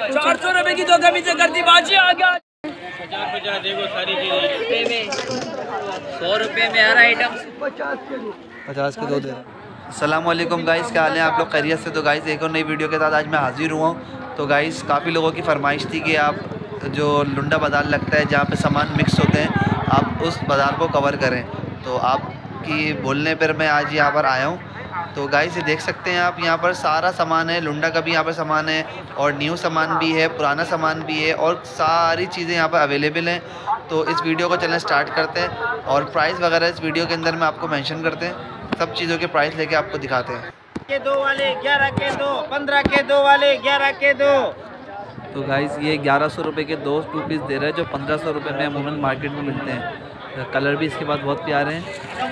400 रुपए की 2 कमीजें कर दी बाजी आ गया। 50 देखो सारी चीजें 100 रुपए में हर आइटम 50 के 2 दे रहा हूँ। अस्सलामुअलैकुम गाइस, क्या हाल है आप लोग? खैरियत से? तो गाइस एक और नई वीडियो के साथ आज मैं हाजिर हुआ हूँ। तो गाइस काफ़ी लोगों की फरमाइश थी कि आप जो लुंडा बाज़ार लगता है जहाँ पे सामान मिक्स होते हैं, आप उस बाज़ार को कवर करें। तो आपकी बोलने पर मैं आज यहाँ पर आया हूँ। तो गाइस ये देख सकते हैं आप, यहाँ पर सारा सामान है, लुंडा का भी यहाँ पर सामान है और न्यू सामान भी है, पुराना सामान भी है और सारी चीज़ें यहाँ पर अवेलेबल हैं। तो इस वीडियो को चलना स्टार्ट करते हैं और प्राइस वगैरह इस वीडियो के अंदर में आपको मेंशन करते हैं। सब चीज़ों के प्राइस लेके आपको दिखाते हैं। के 2 वाले 11 के 2, 15 के 2 वाले 11 के 2। तो गाइस ये 1100 रुपये के 2 पीस दे रहे हैं जो 1500 रुपये में अमूमन मार्केट में मिलते हैं। कलर भी इसके बाद बहुत प्यारे हैं।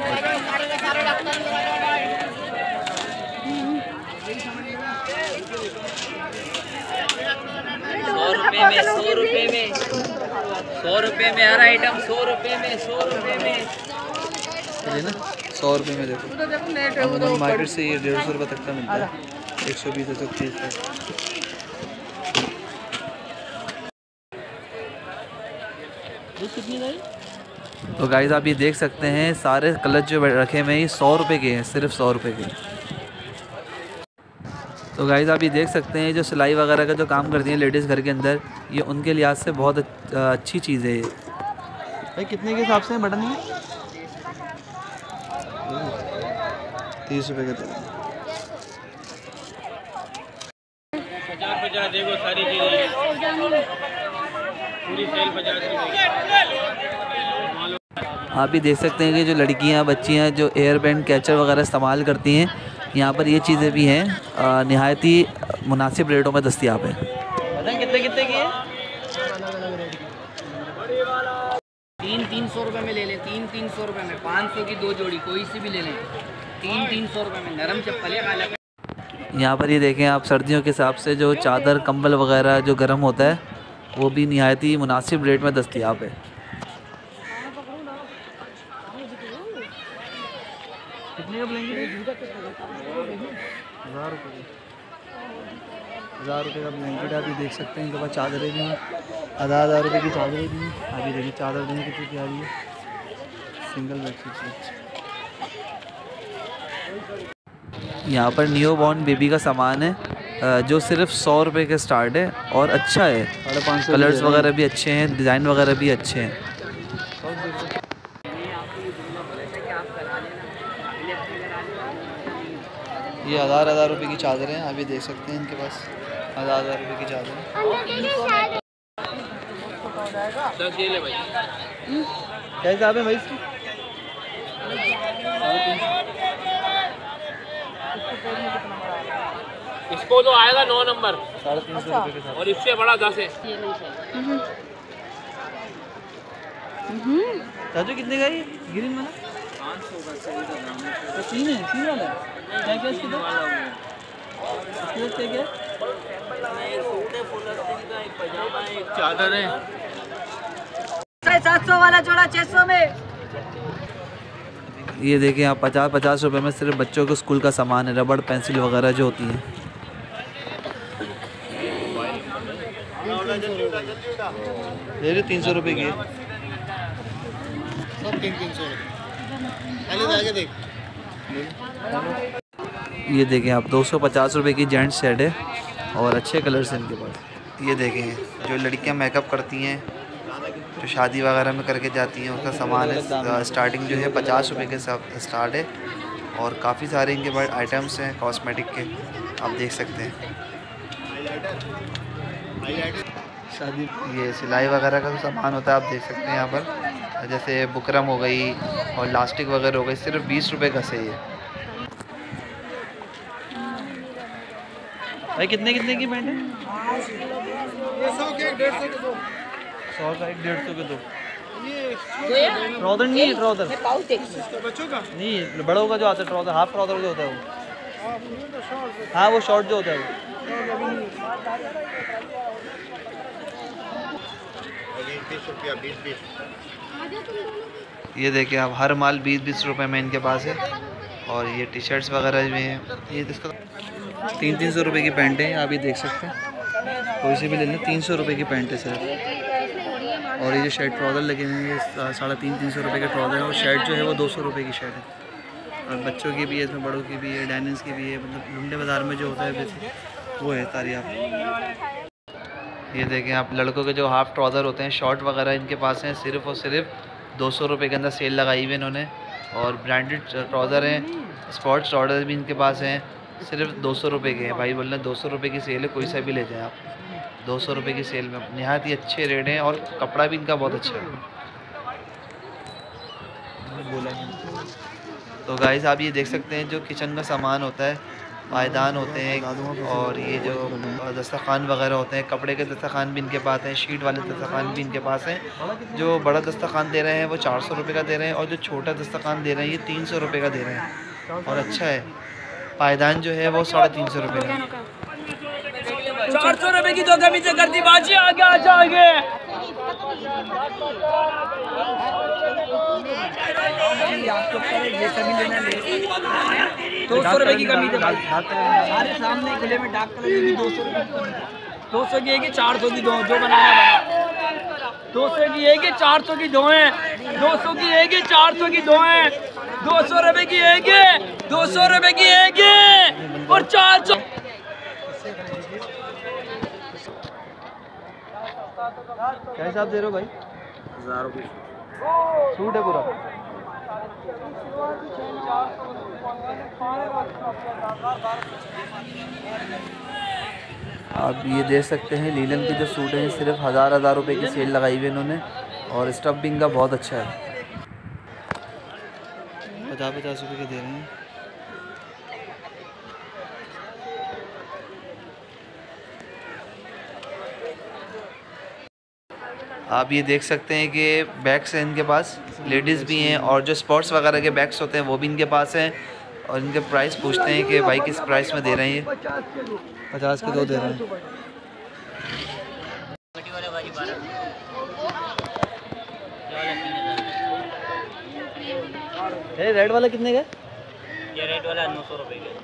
100 रुपए में 100 रुपए में हर आइटम 100 रुपए में 100 रुपए में चलिए ना 100 रुपये में देखो, अमूमन मार्केट से ये 150 रुपये तक का मिलता है। 120 130 तक। तो गाइस आप ये देख सकते हैं सारे कलर जो रखे हुए हैं ये 100 रुपये के हैं, सिर्फ 100 रुपये के। तो गाइस आप ये देख सकते हैं जो सिलाई वगैरह का जो काम करती हैं लेडीज़ घर के अंदर, ये उनके लिहाज से बहुत अच्छी चीज़ है ये। भाई कितने के हिसाब से बटन है? 30 रुपये के। 50 देखो सारी चीजें पूरी सेल 50 रुपए। आप भी देख सकते हैं कि जो लड़कियां बच्चियां जो एयर बैंड कैचर वगैरह इस्तेमाल करती हैं, यहाँ पर ये चीज़ें भी हैं, नहायत ही मुनासिब रेटों में दस्तियाब है। कितने कितने की है? 300 रुपए में ले लें, 300 रुपए में 500 की 2 जोड़ी कोई सी भी ले लें। 300 रुपए में नरम चप्पल है काला। यहाँ पर ये देखें आप, सर्दियों के हिसाब से जो चादर कंबल वगैरह जो गर्म होता है वो भी नहायत ही मुनासिब रेट में दस्तियाब है। कितने का ब्लैंकेट? 1000 रुपये। 1000 रुपये का ब्लैंकेट आप ये देख सकते हैं। इनके पास चादरें भी हैं, 1000 रुपये की चादरें भी हैं। अभी देखिए चादर देने कितनी प्यारी है, सिंगल बेडशीट। यहाँ पर न्यू बॉर्न बेबी का सामान है जो सिर्फ 100 रुपये के स्टार्ट है और अच्छा है। 550 कलर्स वगैरह भी अच्छे हैं, डिज़ाइन वगैरह भी अच्छे हैं। ये 1000 रुपये की चादर हैं, आप ये देख सकते हैं इनके पास 1000 रुपये की चादर है। क्या हिसाब है भाई इसकी? इसको तो आएगा 9 नंबर 350 रुपये के साथ और इससे बड़ा 10 है। चाचू कितने का ये ग्रीन वाला? 500 का। 3 वाला क्या क्या इसके? क्या चादर है 700 वाला जोड़ा 600 में। ये देखें आप, 50 रुपये में सिर्फ बच्चों के स्कूल का सामान है, रबड़ पेंसिल वगैरह जो होती हैं। ये 300 रुपये की है। ये देखें आप, 250 रुपये की जेंट्स सेट है और अच्छे कलर्स हैं इनके पास। ये देखें जो लड़कियां मेकअप करती हैं, जो शादी वगैरह में करके जाती हैं, उसका सामान है। स्टार्टिंग जो है 50 रुपये के साथ स्टार्ट है और काफ़ी सारे इनके पास आइटम्स हैं कॉस्मेटिक के, आप देख सकते हैं। शादी ये सिलाई वगैरह का जो सामान होता है आप देख सकते हैं यहाँ पर, जैसे बुकरम हो गई और लास्टिक वगैरह हो गई, सिर्फ 20 रुपये का से ये। भाई कितने कितने की पैंट है? 100 के 150 के 2। 100 का 150 के 2। ट्राउजर नहीं है, ट्राउजर बच्चों का नहीं, बड़ों का जो आता है ट्राउजर, हाफ ट्राउजर जो होता है वो। हाँ वो शॉर्ट जो होता है वो। ये देखिए आप, हर माल 20-20 रुपए में इनके पास है और ये टी शर्ट्स वगैरह भी हैं। ये इसका 300-300 रुपये की पैंट है, आप ये देख सकते हैं। कोई सी भी ले लें। 300 रुपये की पैंट है सिर्फ। और ये जो शर्ट ट्राउज़र लगे हुए हैं ये 350 रुपये के ट्राउज़र है। और शर्ट जो है वो 200 रुपये की शर्ट है। और बच्चों की भी है, इसमें बड़ों की भी है, डाइनिंग्स की भी है। मतलब लुंडे बाज़ार में जो होता है बेसिक वो है सारी। आप ये देखें, आप लड़कों के जो हाफ़ ट्राउज़र होते हैं, शॉर्ट वगैरह इनके पास हैं सिर्फ़ और सिर्फ 200 रुपये के अंदर सेल लगाई हुई है इन्होंने। और ब्रांडेड ट्राउज़र हैं, स्पोर्ट्स ट्राउज़र भी इनके पास हैं, सिर्फ 200 रुपये के हैं। भाई बोल रहे हैं 200 रुपये की सेल है, कोई सा भी ले जाएँ आप। 200 रुपये की सेल में नहायत ही अच्छे रेट हैं और कपड़ा भी इनका बहुत अच्छा है। बोला तो गाइस आप ये देख सकते हैं जो किचन का सामान होता है, पायदान होते हैं और ये जो दस्तरखान वगैरह होते हैं, कपड़े के दस्तरखान भी इनके पास हैं, शीट वाले दस्तरखान भी इनके पास हैं। जो बड़ा दस्तरखान दे रहे हैं वो 400 रुपये का दे रहे हैं और जो छोटा दस्तरखान दे रहे हैं ये 300 रुपये का दे रहे हैं और अच्छा है। पायदान जो है वो 350 रुपये का। 400 रुपए की 2 कमीजें कर दी बाजी। आगे आ जाओगे 200 रुपए की कमीज है भाई, सारे सामने खुले में डार्क कलर की 200 रुपए की। 200 की एक है, 400 की 2 जो बनाया बना। 200 की एक है, 400 की 2 हैं। 200 की एक है, 400 की 2 हैं। 200 रुपए की एक है, 200 रुपए की एक है और 400। क्या हिसाब दे रहे हो भाई? 1000 रुपये सूट है पूरा। आप ये देख सकते हैं लीलन के जो सूट हैं सिर्फ 1000 रुपये की सेल लगाई हुई इन्होंने और स्टफ भी इनका बहुत अच्छा है। 50 रुपये के दे रहे हैं। आप ये देख सकते हैं कि बैग्स हैं इनके पास, लेडीज़ भी हैं और जो स्पोर्ट्स वगैरह के बैग्स होते हैं वो भी इनके पास हैं। और इनके प्राइस पूछते हैं कि भाई किस प्राइस में दे रहे हैं ये। 50 के 2 दे रहे हैं। ये रेड वाला कितने का? ये रेड वाला 900 रुपये का।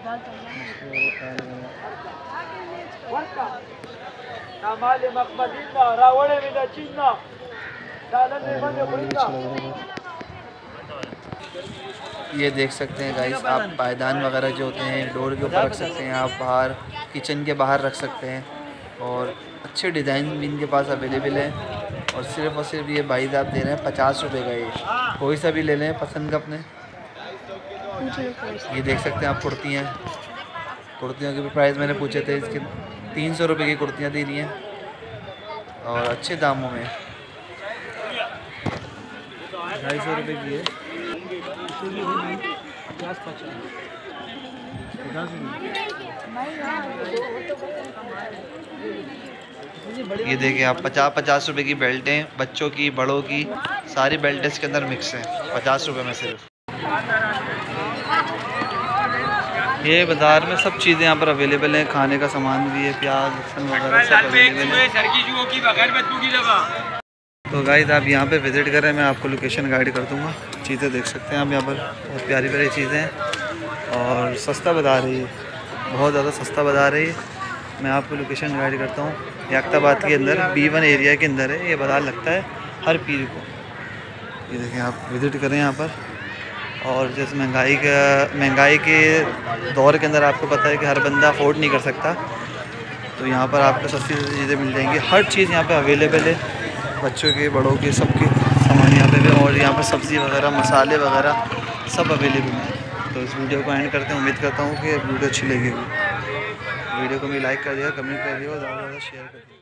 ये देख सकते हैं गाइस, आप पायदान वगैरह जो होते हैं डोर के ऊपर रख सकते हैं, आप बाहर किचन के बाहर रख सकते हैं और अच्छे डिज़ाइन भी इनके पास अवेलेबल है। और सिर्फ ये भाई साहब दे रहे हैं 50 रुपये का। ये कोई सा भी ले लें पसंद का अपने। ये देख सकते हैं आप कुर्तियाँ, कुर्तियों के भी प्राइस मैंने पूछे थे, इसके 300 रुपये की कुर्तियाँ दे रही हैं और अच्छे दामों में। 250 रुपये की है। ये देखिए आप 50 रुपये की बेल्टें, बच्चों की बड़ों की सारी बेल्टें इसके अंदर मिक्स हैं 50 रुपये में सिर्फ। ये बाज़ार में सब चीज़ें यहाँ पर अवेलेबल हैं, खाने का सामान भी है, प्याज लहसुन वगैरह सब अवेलेबल है। तो गाइस आप यहाँ पे विज़िट करें, मैं आपको लोकेशन गाइड कर दूँगा। चीज़ें देख सकते हैं आप यहाँ पर, बहुत प्यारी प्यारी चीज़ें हैं और सस्ता बाज़ार है ये, बहुत ज़्यादा सस्ता बाज़ार है ये। मैं आपको लोकेशन गाइड करता हूँ। याकताबाद के अंदर B1 एरिया के अंदर है ये बाज़ार, लगता है हर पीर को। ये देखें आप विज़िट करें यहाँ पर। और जैसे महंगाई के दौर के अंदर आपको पता है कि हर बंदा अफोर्ड नहीं कर सकता, तो यहाँ पर आपको सस्ती चीज़ें मिल जाएंगी। हर चीज़ यहाँ पे अवेलेबल है, बच्चों के बड़ों के सबके सामान यहाँ पे भी। और यहाँ पर सब्ज़ी वगैरह मसाले वगैरह सब अवेलेबल हैं। तो इस वीडियो को एंड करते हैं। उम्मीद करता हूँ कि वीडियो अच्छी लगेगी। वीडियो को भी लाइक कर दिया, कमेंट कर दिया और ज़्यादा से ज़्यादा शेयर कर दिया।